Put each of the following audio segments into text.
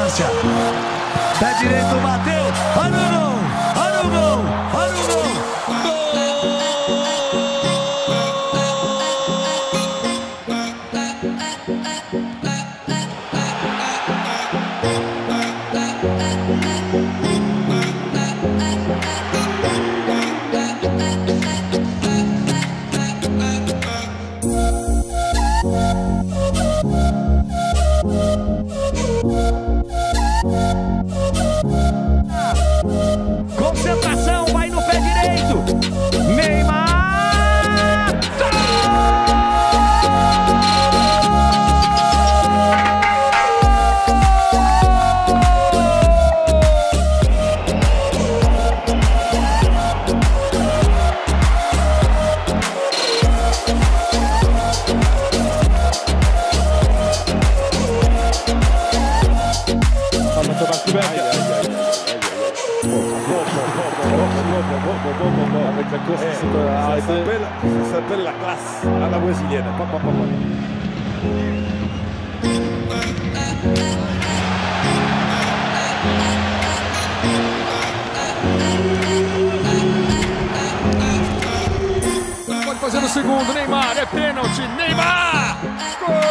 distância. Pé direito bateu. Olha o gol. Olha o gol. Olha o gol. Concentração, vai no pé direito. Neymar! Gol! Avec la course, ça s'appelle la classe à la brésilienne. Pode fazer o segundo, Neymar, é pênalti, Neymar! Gol!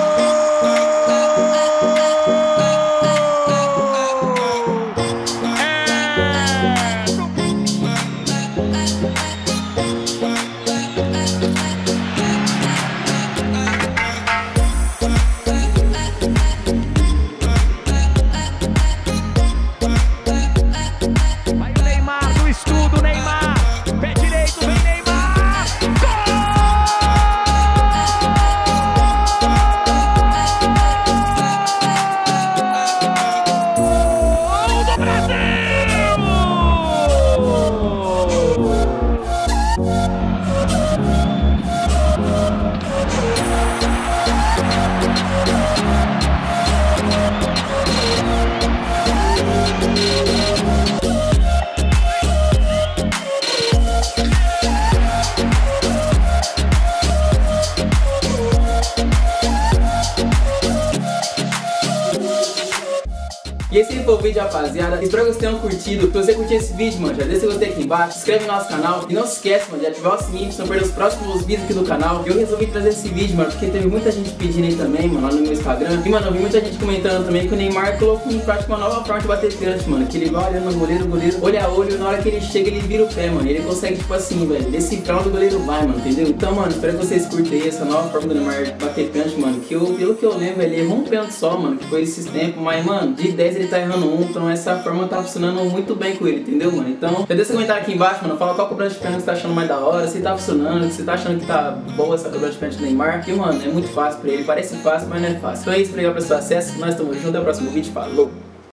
E esse foi o vídeo, rapaziada. Espero que vocês tenham curtido. Se você curtiu esse vídeo, mano, já deixa seu gostei aqui embaixo, se inscreve no nosso canal e não se esquece, mano, de ativar o sininho pra não perder os próximos vídeos aqui do canal. Eu resolvi trazer esse vídeo, mano, porque teve muita gente pedindo aí também, mano, lá no meu Instagram. E, mano, eu vi muita gente comentando também que o Neymar colocou em prática uma nova forma de bater pênalti, mano. Que ele vai olhando no goleiro, olho a olho, na hora que ele chega, ele vira o pé, mano. Ele consegue, tipo assim, velho, decifrar onde o goleiro vai, mano, entendeu? Então, mano, espero que vocês curtem essa nova forma do Neymar bater pênalti, mano. Que eu, pelo que eu lembro, ele errou um pênalti só, mano, que foi esses tempos. Mas, mano, de 10 ele tá errando um, então essa forma tá funcionando muito bem com ele, entendeu, mano? Então, deixa seu comentário aqui embaixo, mano, fala qual cobrança de pênalti você tá achando mais da hora, se tá funcionando, se tá achando que tá boa essa cobrança de pênalti do Neymar, porque, mano, é muito fácil pra ele, parece fácil, mas não é fácil. Então é isso, obrigado pelo seu acesso, nós estamos juntos, até o próximo vídeo, falou!